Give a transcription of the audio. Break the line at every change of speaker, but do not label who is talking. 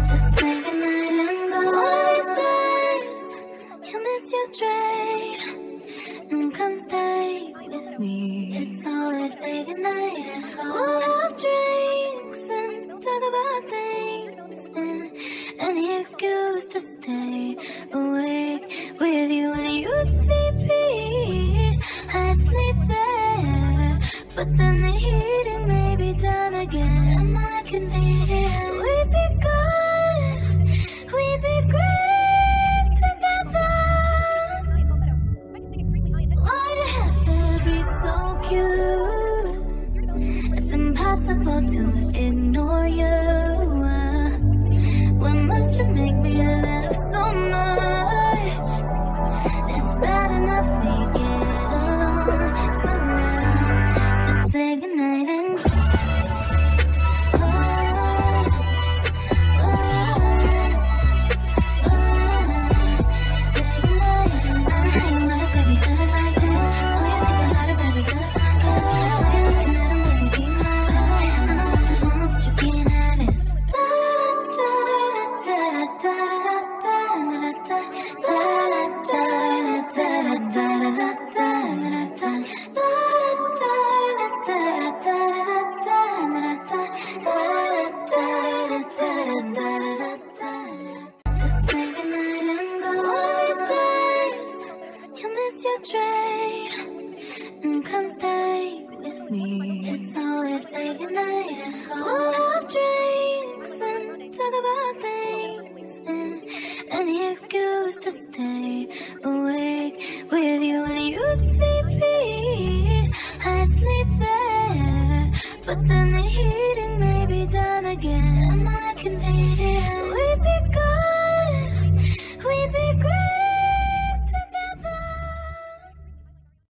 Just say goodnight and go. One of these days, you miss your train and come stay with me. It's always say goodnight and go. We'll have drinks and talk about things and any excuse to stay awake with you. When you'd sleepy, I'd sleep there, but then the heating may be done again. Am I convenient? We'd be good, we'd be great together. Why'd you have to be so cute? It's impossible to ignore you. What must you make me laugh so much? It's bad enough we get along so well. Just say goodnight and go. Just say goodnight and go. One of these days, you miss your train and come stay with me. It's always say goodnight and go. We'll have drinks and talk about things and any excuse to stay awake with you. When you'd sleepy, I'd sleep there, but then the heating may be done again. Am I convenient?